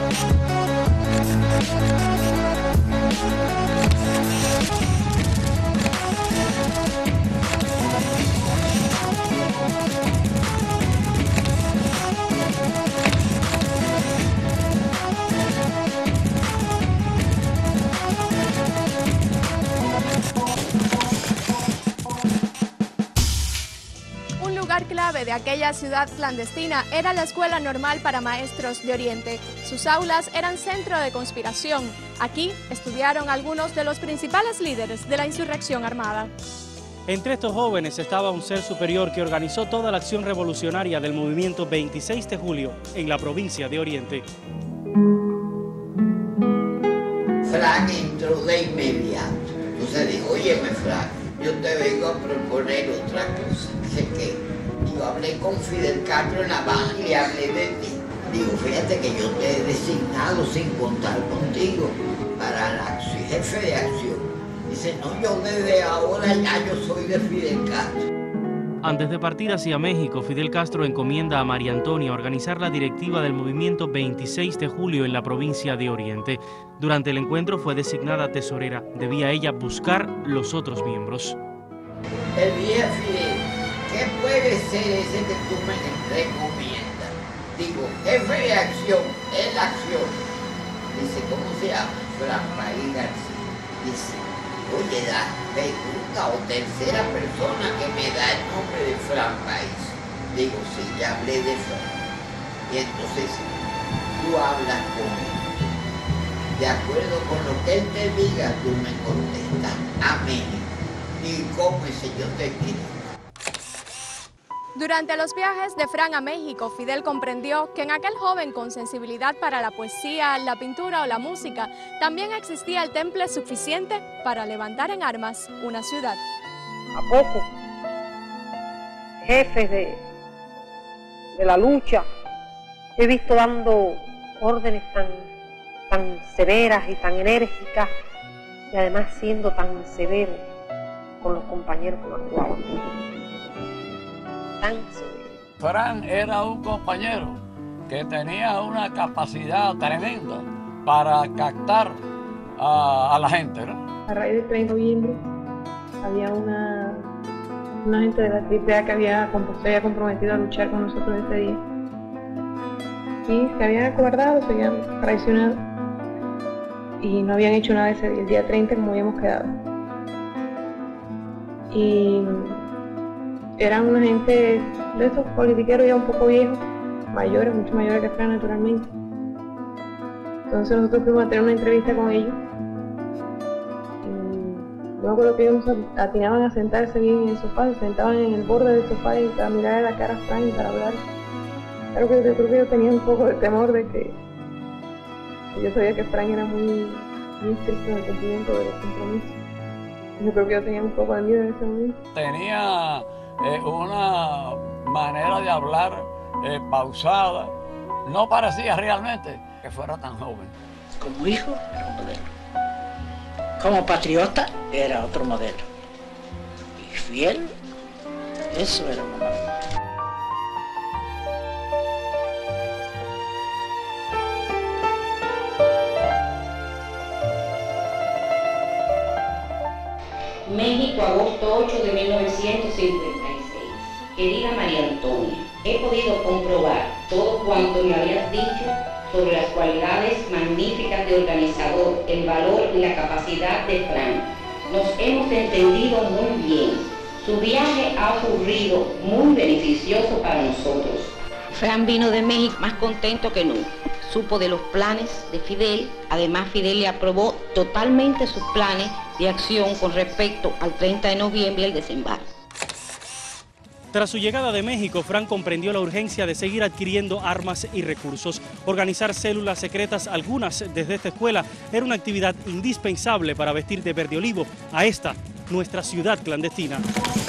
Clave de aquella ciudad clandestina era la Escuela Normal para Maestros de Oriente. Sus aulas eran centro de conspiración. Aquí estudiaron algunos de los principales líderes de la insurrección armada. Entre estos jóvenes estaba un ser superior que organizó toda la acción revolucionaria del movimiento 26 de julio en la provincia de Oriente. Frank entró de inmediato. Entonces dijo, óyeme Frank, yo te vengo a proponer otra cosa. Sé que yo hablé con Fidel Castro en La Habana y le hablé de ti. Digo, fíjate que yo te he designado sin contar contigo para la jefe de acción. Dice, no, yo desde ahora ya yo soy de Fidel Castro. Antes de partir hacia México, Fidel Castro encomienda a María Antonia organizar la directiva del movimiento 26 de julio en la provincia de Oriente. Durante el encuentro fue designada tesorera. Debía ella buscar los otros miembros. El día Fidel, ¿qué puede ser ese que tú me recomiendas? Digo, jefe de acción, es la acción. Dice, ¿cómo se llama? Fran País García. Dice, oye, da segunda o tercera persona que me da el nombre de Fran País. Digo, sí, ya hablé de Fran. Y entonces tú hablas con él. De acuerdo con lo que él te diga, tú me contestas. Amén. Y cómo ese yo te quiero. Durante los viajes de Fran a México, Fidel comprendió que en aquel joven con sensibilidad para la poesía, la pintura o la música, también existía el temple suficiente para levantar en armas una ciudad. A poco, jefes de la lucha, he visto dando órdenes tan severas y tan enérgicas, y además siendo tan severos con los compañeros que actuaban. Fran era un compañero que tenía una capacidad tremenda para captar a la gente, ¿no? A raíz del 30 de noviembre había una gente de la AAA que se había comprometido a luchar con nosotros ese día. Y se habían acobardado, se habían traicionado y no habían hecho nada ese día, el día 30 como habíamos quedado. Y eran una gente de esos politiqueros ya un poco viejos, mayores, mucho mayores que Fran naturalmente. Entonces nosotros fuimos a tener una entrevista con ellos. Y yo me acuerdo que ellos atinaban a sentarse bien en el sofá, se sentaban en el borde del sofá y para mirar a la cara a Fran y para hablar. Claro que yo creo que yo tenía un poco de temor de que yo sabía que Fran era muy estricto en el cumplimiento de los compromisos. Yo creo que yo tenía un poco de miedo en ese momento. Tenía una manera de hablar pausada. No parecía realmente que fuera tan joven. Como hijo era un modelo. Como patriota era otro modelo. Y fiel, eso era una maravilla. México, agosto 8 de 1956. Querida María Antonia, he podido comprobar todo cuanto me habías dicho sobre las cualidades magníficas de organizador, el valor y la capacidad de Fran. Nos hemos entendido muy bien. Su viaje ha ocurrido muy beneficioso para nosotros. Fran vino de México más contento que nunca. Supo de los planes de Fidel, además Fidel le aprobó totalmente sus planes de acción con respecto al 30 de noviembre y el desembarco. Tras su llegada de México, Fran comprendió la urgencia de seguir adquiriendo armas y recursos. Organizar células secretas, algunas desde esta escuela, era una actividad indispensable para vestir de verde olivo a esta, nuestra ciudad clandestina.